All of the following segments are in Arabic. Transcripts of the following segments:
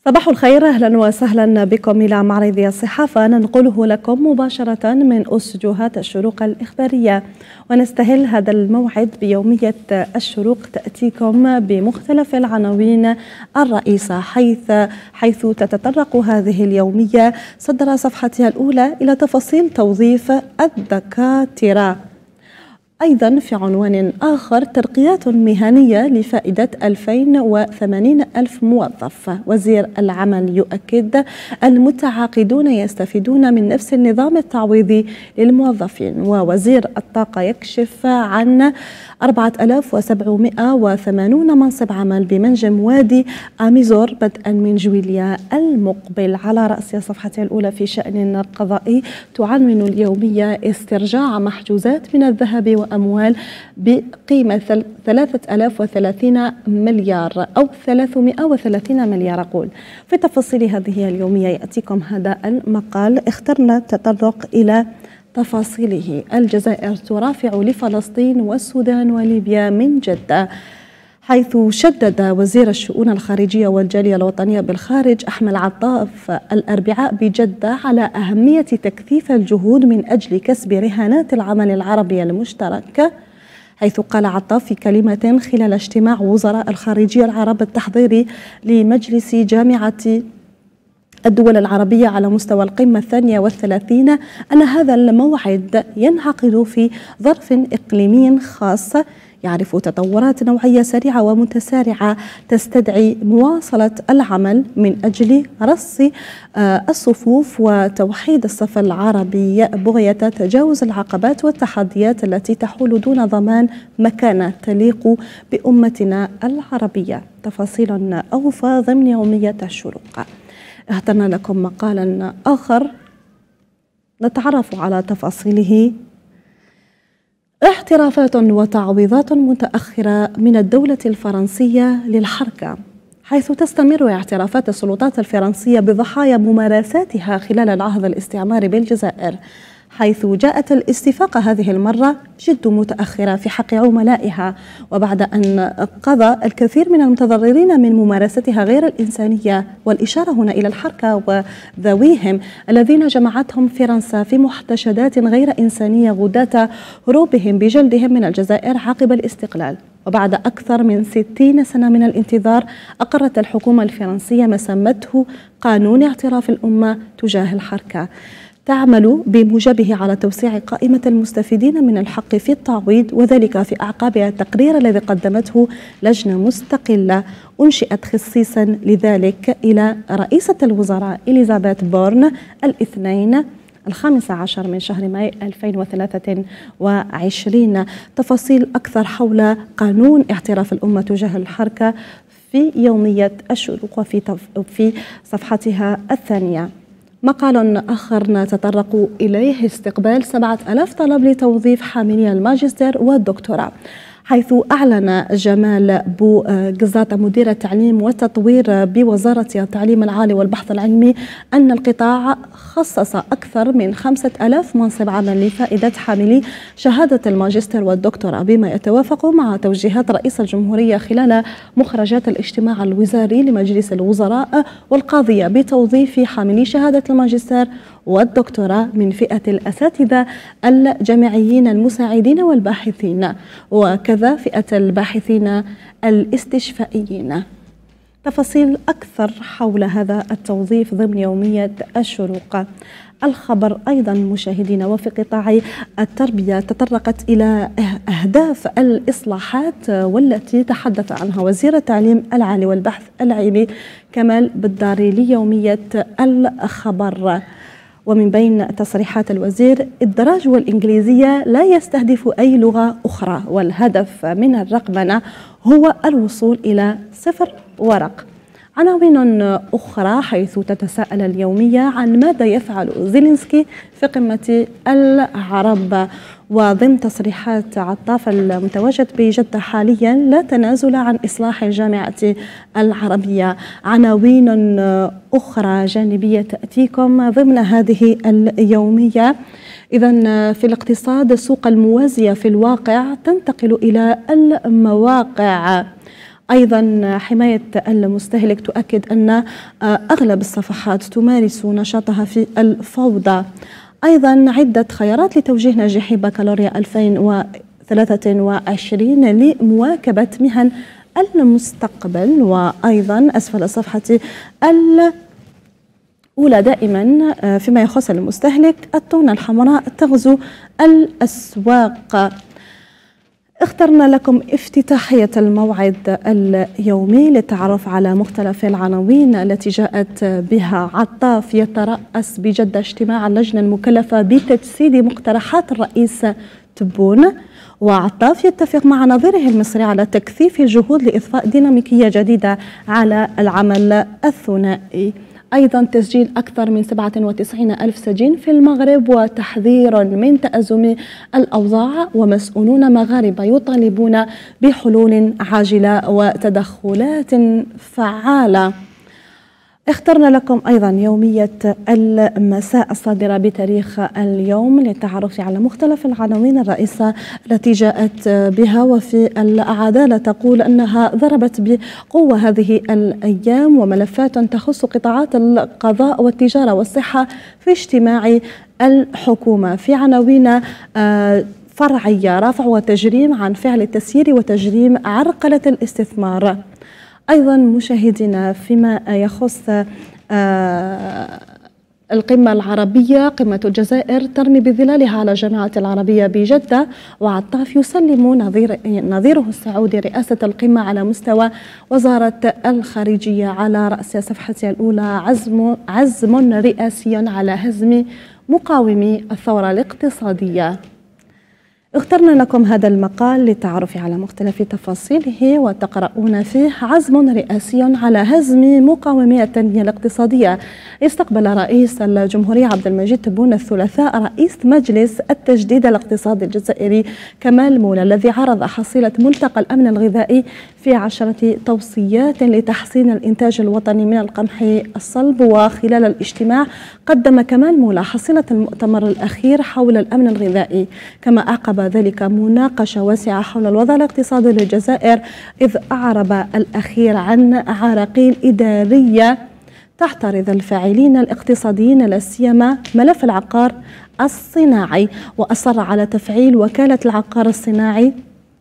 صباح الخير، أهلا وسهلا بكم إلى معرض الصحافة ننقله لكم مباشرة من أستوديوهات الشروق الإخبارية، ونستهل هذا الموعد بيومية الشروق تأتيكم بمختلف العناوين الرئيسة، حيث تتطرق هذه اليومية صدر صفحتها الأولى إلى تفاصيل توظيف الدكاترة. أيضا في عنوان آخر ترقيات مهنية لفائدة 2080 ألف موظف، وزير العمل يؤكد المتعاقدون يستفيدون من نفس النظام التعويضي للموظفين، ووزير الطاقة يكشف عن 4780 منصب عمل بمنجم وادي آميزور بدءا من جويليا المقبل. على رأس صفحتها الأولى في شأن قضائي تعنون اليومية استرجاع محجوزات من الذهب وأموال بقيمة 330 مليار أو 330 مليار أقول. في تفاصيل هذه اليومية يأتيكم هذا المقال، اخترنا التطرق إلى تفاصيله. الجزائر ترافع لفلسطين والسودان وليبيا من جدة، حيث شدد وزير الشؤون الخارجية والجالية الوطنية بالخارج أحمد عطاف الأربعاء بجدة على أهمية تكثيف الجهود من أجل كسب رهانات العمل العربي المشترك، حيث قال عطاف في كلمة خلال اجتماع وزراء الخارجية العرب التحضيري لمجلس جامعة الدول العربية على مستوى القمة 32 أن هذا الموعد ينعقد في ظرف إقليمي خاص يعرف تطورات نوعية سريعة ومتسارعة تستدعي مواصلة العمل من أجل رص الصفوف وتوحيد الصف العربي بغية تجاوز العقبات والتحديات التي تحول دون ضمان مكانة تليق بأمتنا العربية. تفاصيل أوفى ضمن يومية الشروق. اخترنا لكم مقالا آخر نتعرف على تفاصيله. اعترافات وتعويضات متأخرة من الدولة الفرنسية للحركة، حيث تستمر اعترافات السلطات الفرنسية بضحايا ممارساتها خلال العهد الاستعماري بالجزائر، حيث جاءت الاستفاقة هذه المرة جد متأخرة في حق عملائها، وبعد أن قضى الكثير من المتضررين من ممارستها غير الإنسانية، والإشارة هنا إلى الحركة وذويهم الذين جمعتهم فرنسا في محتشدات غير إنسانية غداة هروبهم بجلدهم من الجزائر عقب الاستقلال. وبعد أكثر من 60 سنة من الانتظار أقرت الحكومة الفرنسية ما سمته قانون اعتراف الأمة تجاه الحركة، تعمل بموجبه على توسيع قائمة المستفيدين من الحق في التعويض، وذلك في أعقاب التقرير الذي قدمته لجنة مستقلة أنشئت خصيصا لذلك إلى رئيسة الوزراء إليزابيث بورن الاثنين 15 من شهر ماي 2023. تفاصيل أكثر حول قانون اعتراف الأمة تجاه الحركة في يومية الشروق وفي صفحتها الثانية. مقال آخر نتطرق إليه استقبال 7000 طلب لتوظيف حاملي الماجستير والدكتوراه، حيث أعلن جمال بو قزاطة مدير التعليم والتطوير بوزارة التعليم العالي والبحث العلمي أن القطاع خصص أكثر من 5000 منصب عمل لفائدة حاملي شهادة الماجستير والدكتوراه، بما يتوافق مع توجيهات رئيس الجمهورية خلال مخرجات الاجتماع الوزاري لمجلس الوزراء والقاضية بتوظيف حاملي شهادة الماجستير والدكتوراه من فئة الأساتذة الجامعيين المساعدين والباحثين، وكذا فئة الباحثين الاستشفائيين. تفاصيل أكثر حول هذا التوظيف ضمن يومية الشروق. الخبر أيضا مشاهدينا، وفي قطاع التربية تطرقت إلى أهداف الإصلاحات والتي تحدث عنها وزير التعليم العالي والبحث العلمي كمال بالداري ليومية الخبر. ومن بين تصريحات الوزير: الدراج والإنجليزية لا يستهدف أي لغة أخرى، والهدف من الرقمنة هو الوصول إلى 0 ورق. عناوين أخرى حيث تتساءل اليومية عن ماذا يفعل زيلينسكي في قمة العرب، وضمن تصريحات عطاف المتواجد بجدة حاليا لا تنازل عن إصلاح الجامعة العربية. عناوين أخرى جانبية تأتيكم ضمن هذه اليومية. إذن في الاقتصاد السوق الموازية في الواقع تنتقل إلى المواقع. أيضا حماية المستهلك تؤكد أن أغلب الصفحات تمارس نشاطها في الفوضى. أيضا عدة خيارات لتوجيه ناجحي بكالوريا 2023 لمواكبة مهن المستقبل. وأيضا أسفل الصفحة الأولى دائما فيما يخص المستهلك، التونة الحمراء تغزو الأسواق. اخترنا لكم افتتاحية الموعد اليومي للتعرف على مختلف العناوين التي جاءت بها عطاف يترأس بجدة اجتماع اللجنة المكلفة بتجسيد مقترحات الرئيس تبون. وعطاف يتفق مع نظيره المصري على تكثيف الجهود لإضفاء ديناميكية جديدة على العمل الثنائي. أيضا تسجيل أكثر من 97 ألف سجين في المغرب وتحذير من تأزم الأوضاع، ومسؤولون مغاربة يطالبون بحلول عاجلة وتدخلات فعالة. اخترنا لكم أيضا يومية المساء الصادرة بتاريخ اليوم للتعرف على مختلف العناوين الرئيسة التي جاءت بها. وفي العدالة تقول أنها ضربت بقوة هذه الأيام وملفات تخص قطاعات القضاء والتجارة والصحة في اجتماع الحكومة. في عناوين فرعية: رفع وتجريم عن فعل التسيير وتجريم عرقلة الاستثمار. أيضا مشاهدينا فيما يخص القمة العربية، قمة الجزائر ترمي بظلالها على الجامعة العربية بجدة، وعطاف يسلم نظيره السعودي رئاسة القمة على مستوى وزارة الخارجية. على رأس صفحته الأولى عزم رئاسي على هزم مقاومي الثورة الاقتصادية. اخترنا لكم هذا المقال للتعرف على مختلف تفاصيله وتقرؤون فيه: عزم رئاسي على هزم مقاومي التنمية الاقتصادية. استقبل رئيس الجمهورية عبد المجيد تبون الثلاثاء رئيس مجلس التجديد الاقتصادي الجزائري كمال مولى، الذي عرض حصيلة ملتقى الأمن الغذائي في 10 توصيات لتحسين الإنتاج الوطني من القمح الصلب. وخلال الاجتماع قدم كمال مولى حصيلة المؤتمر الأخير حول الأمن الغذائي، كما أعقب ذلك مناقشة واسعة حول الوضع الاقتصادي للجزائر، إذ أعرب الأخير عن عراقيل إدارية تحترض الفاعلين الاقتصاديين لا سيما ملف العقار الصناعي، وأصر على تفعيل وكالة العقار الصناعي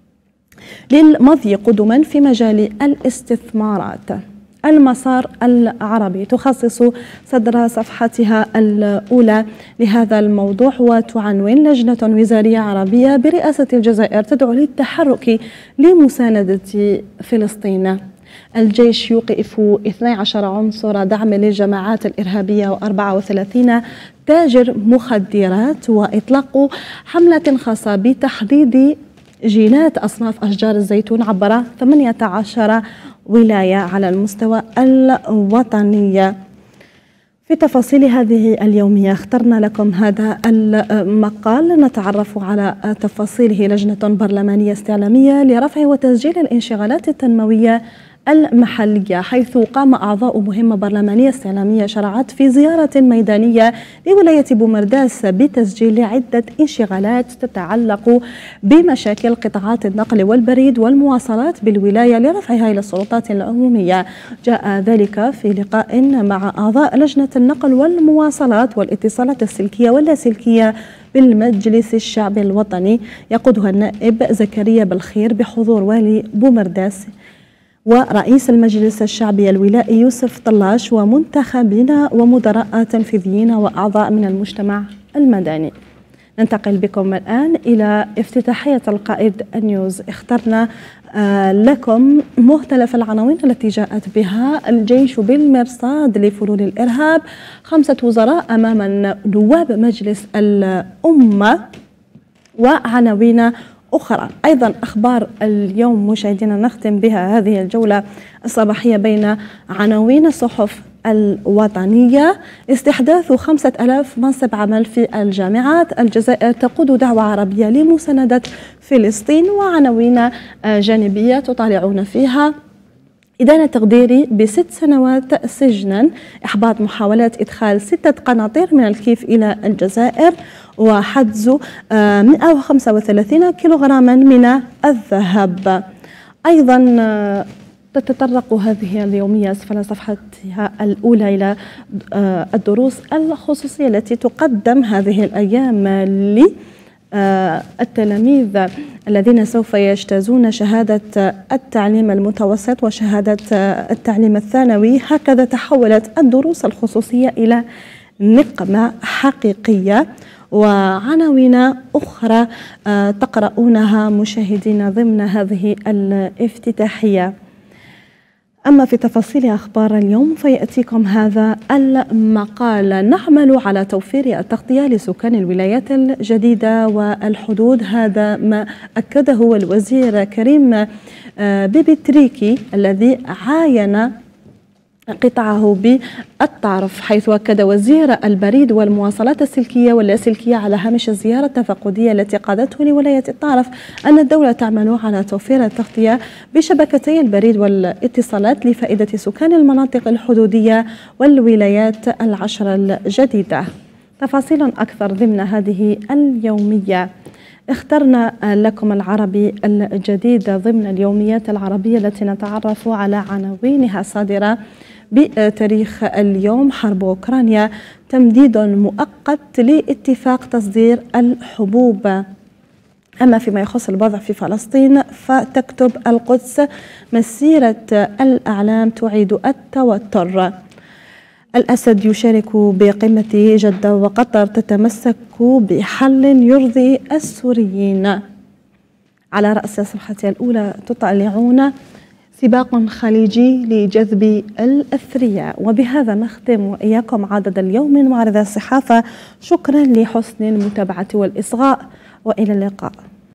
للمضي قدما في مجال الاستثمارات. المسار العربي تخصص صدر صفحتها الأولى لهذا الموضوع وتعنون: لجنة وزارية عربية برئاسة الجزائر تدعو للتحرك لمساندة فلسطين. الجيش يوقف 12 عنصر دعم للجماعات الإرهابية و34 تاجر مخدرات، وإطلاق حملة خاصة بتحديد جينات أصناف أشجار الزيتون عبر 18 ولاية على المستوى الوطني. في تفاصيل هذه اليومية اخترنا لكم هذا المقال نتعرف على تفاصيله: لجنة برلمانية استعلامية لرفع وتسجيل الانشغالات التنموية المحلية، حيث قام أعضاء مهمة برلمانية استعلامية شرعت في زيارة ميدانية لولاية بومرداس بتسجيل عدة انشغالات تتعلق بمشاكل قطاعات النقل والبريد والمواصلات بالولاية لرفعها إلى السلطات العمومية. جاء ذلك في لقاء مع أعضاء لجنة النقل والمواصلات والاتصالات السلكية واللاسلكية بالمجلس الشعبي الوطني، يقودها النائب زكريا بالخير بحضور والي بومرداس ورئيس المجلس الشعبي الولائي يوسف طلاش ومنتخبين ومدراء تنفيذيين وأعضاء من المجتمع المدني. ننتقل بكم الآن إلى افتتاحية القائد النيوز. اخترنا لكم مختلف العناوين التي جاءت بها: الجيش بالمرصاد لفلول الإرهاب، 5 وزراء أمام نواب مجلس الأمة، وعناوين أخرى. أيضا أخبار اليوم مشاهدينا نختم بها هذه الجولة الصباحية بين عناوين الصحف الوطنية: استحداث 5000 منصب عمل في الجامعات، الجزائر تقود دعوة عربية لمساندة فلسطين، وعناوين جانبية تطالعون فيها: إدانة تقديري ب6 سنوات سجنا، إحباط محاولات إدخال 6 قناطير من الكيف إلى الجزائر، وحجز 135 كيلوغراما من الذهب. أيضا تتطرق هذه اليومية أسفل صفحتها الأولى إلى الدروس الخصوصية التي تقدم هذه الأيام للتلاميذ الذين سوف يجتازون شهادة التعليم المتوسط وشهادة التعليم الثانوي. هكذا تحولت الدروس الخصوصية إلى نقمة حقيقية، وعناوين أخرى تقرؤونها مشاهدين ضمن هذه الافتتاحية. أما في تفاصيل أخبار اليوم فيأتيكم هذا المقال: نعمل على توفير التغطية لسكان الولايات الجديدة والحدود. هذا ما أكده الوزير كريم بيبي تريكي الذي عاين قطاعه بالطرف، حيث أكد وزير البريد والمواصلات السلكية واللاسلكية على هامش الزيارة التفقدية التي قادته لولاية الطرف أن الدولة تعمل على توفير التغطية بشبكتي البريد والاتصالات لفائدة سكان المناطق الحدودية والولايات العشر الجديدة. تفاصيل أكثر ضمن هذه اليومية. اخترنا لكم العربي الجديد ضمن اليوميات العربية التي نتعرف على عناوينها الصادرة بتاريخ اليوم: حرب أوكرانيا، تمديد مؤقت لاتفاق تصدير الحبوب. أما فيما يخص الوضع في فلسطين فتكتب القدس: مسيرة الأعلام تعيد التوتر. الأسد يشارك بقمة جدة وقطر تتمسك بحل يرضي السوريين. على رأس الصفحة الأولى تطلعون: سباق خليجي لجذب الأثرياء. وبهذا نختم وإياكم عدد اليوم من معرض الصحافة. شكرا لحسن المتابعة والإصغاء، وإلى اللقاء.